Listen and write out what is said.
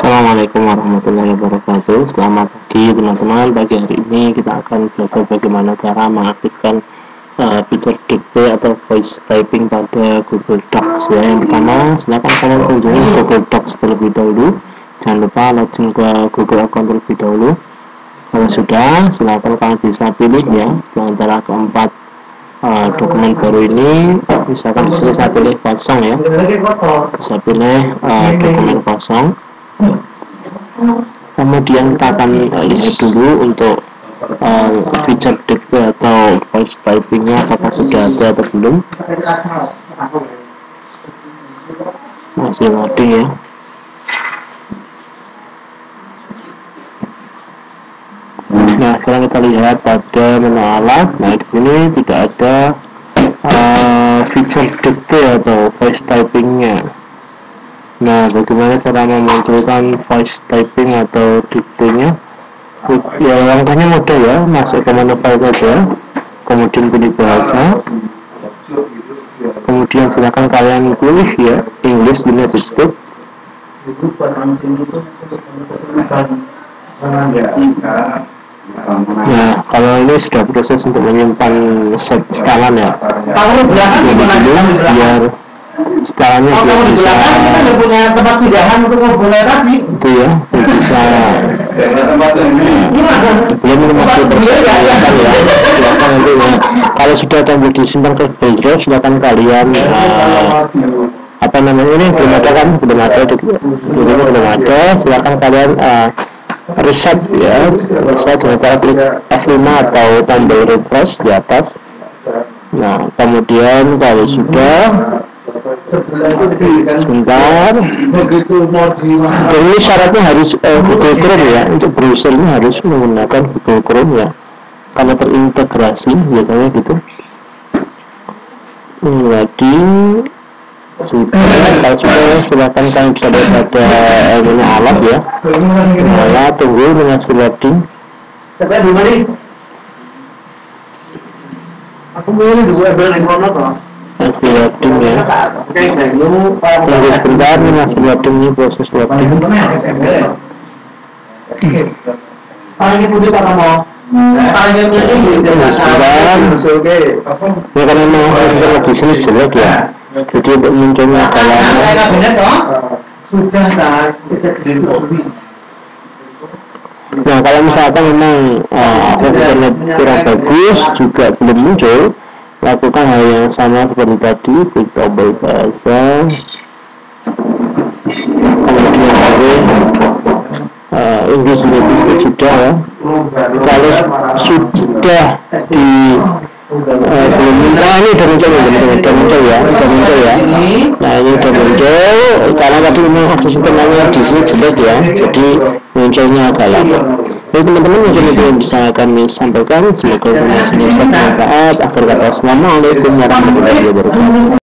Assalamualaikum warahmatullahi wabarakatuh. Selamat pagi teman-teman. Pagi hari ini kita akan belajar bagaimana cara mengaktifkan fitur dikte atau voice typing pada Google Docs. Ya, yang pertama, silakan kalian kunjungi Google Docs terlebih dahulu. Jangan lupa login ke Google account terlebih dahulu. Kalau sudah, silakan kalian bisa pilih ya di antara keempat dokumen baru ini. Misalkan di sini saya pilih kosong ya, bisa pilih dokumen kosong. Kemudian kita akan lihat dulu untuk feature dikte atau voice typingnya apakah sudah ada atau belum. Masih loading ya. Nah, sekarang kita lihat pada menu alat. Nah, di sini tidak ada feature dikte atau voice typingnya. Nah, bagaimana cara memunculkan voice typing atau diktenya? Ya, langkahnya mudah ya, masuk ke menu file saja, kemudian pilih bahasa, kemudian silakan kalian pilih ya English United States. Nah, kalau ini sudah proses untuk menyimpan setelan ya, biar setelahnya biar bisa punya tempat sidangan untuk ngobrol tadi itu ya, bisa belum masih bersilakan ya, silakan nanti ya. Kalau sudah ada disimpan ke Google Drive, silakan kalian apa namanya, ini belum ada kan, belum ada, silakan kalian reset ya, reset dengan cara klik F5 atau tombol refresh di atas. Nah, kemudian kalau sudah sebentar, ini syaratnya harus Google Chrome ya, untuk browsernya harus menggunakan Google Chrome ya, karena terintegrasi biasanya gitu. Jadi sudah, kalau sudah silakan kalian bisa lihat pada menu alat ya. Nah, tunggu dengan loading. sampai di mana nih? Aku milih dua berlengkot masih loading ya, tunggu sebentar, ini masih loading, ini proses loading. Paling putih Pak Tomo. Paling ini sebentar, ya karena memang sistem di sini jelek ya, jadi untuk munculnya agak lama. Sudah tak Nah, kalau misalkan memang internet kurang bagus juga belum muncul, lakukan hal yang sama seperti tadi, klik tombol bahasa, kemudian pilih English United States sudah ya. Kalau sudah di belum, nah ini udah muncul ya. Nah, ini udah muncul karena tadi memang akses internetnya di sini jelek ya, jadi munculnya agak lama. Jadi teman-teman, mungkin itu yang bisa kami sampaikan. Semoga informasi bisa bermanfaat. Akhir kata, assalamualaikum warahmatullahi wabarakatuh.